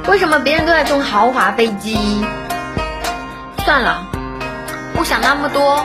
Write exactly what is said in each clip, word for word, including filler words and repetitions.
为什么别人都在坐豪华飞机？算了，不想那么多。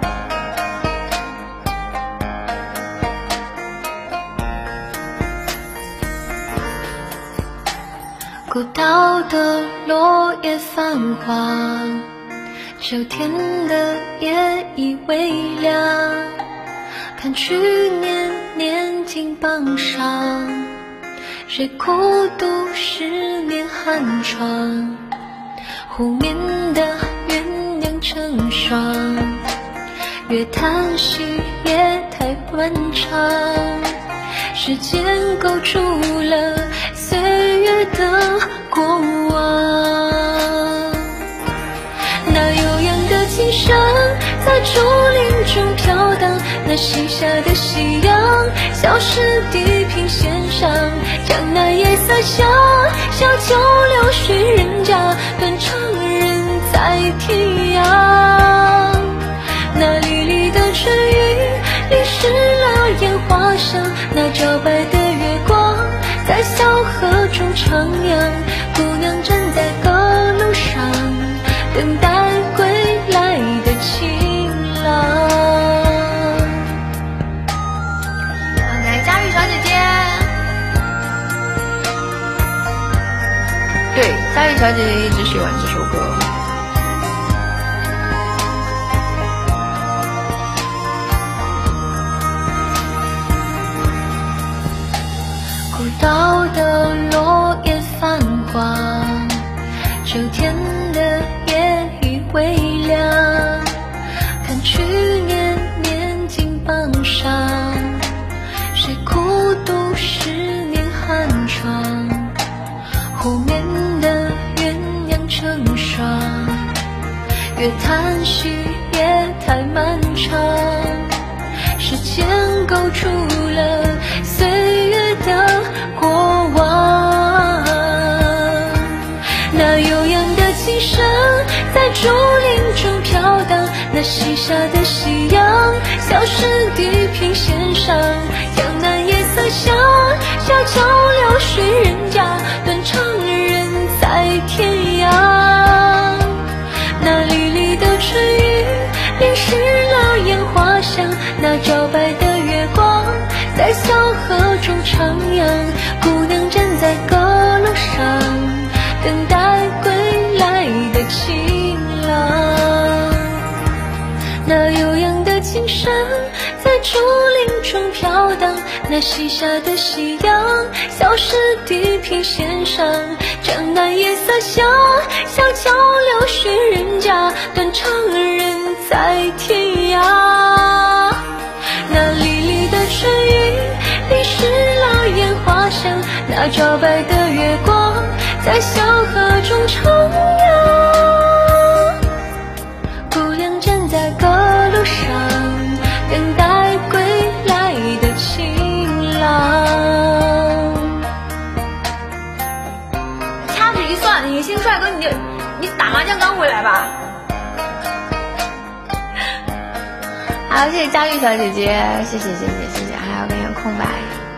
古道的落叶泛黄，秋天的夜已微凉，看去年年景榜上，谁孤独十年寒窗，湖面的鸳鸯成双，越叹息夜太漫长，时间勾住了岁月的过往。那悠扬的琴声在竹林中飘荡，那西下的夕阳消失地平线上，江南夜色下，小桥流水人家，断肠人在天涯。那离离的春雨淋湿了烟花香，那皎白的月光在小河中徜徉，姑娘站在阁楼上，等待归来的情郎。 好，来佳玉小姐姐。对，佳玉小姐姐一直喜欢这首歌。 古道的落叶泛黄，秋天的夜已微凉，看去年年景榜上，谁孤独十年寒窗，湖面的鸳鸯成双，越叹息夜太漫长，时间勾住了岁月的过往。那悠扬的琴声在竹林中飘荡，那西下的夕阳消失地平线上，江南夜色下，小桥流水人家，断肠人在天涯。那离离的春雨淋湿了烟花香，那皎白的月光在小河中徜徉，姑娘站在阁楼上，等待归来的情郎。那悠扬的琴声在竹林中飘荡，那西下的夕阳消失地平线上，江南夜色下，小桥流水人家，断肠人在天涯。那离离的春雨淋湿了烟花香，那皎白的月光在小河中徜徉，姑娘站在阁楼上，等待归来的情郎。 掐指一算，你新帅哥，你你打麻将刚回来吧？好，谢谢佳玉小姐姐，谢谢谢谢谢谢，还要给你空白。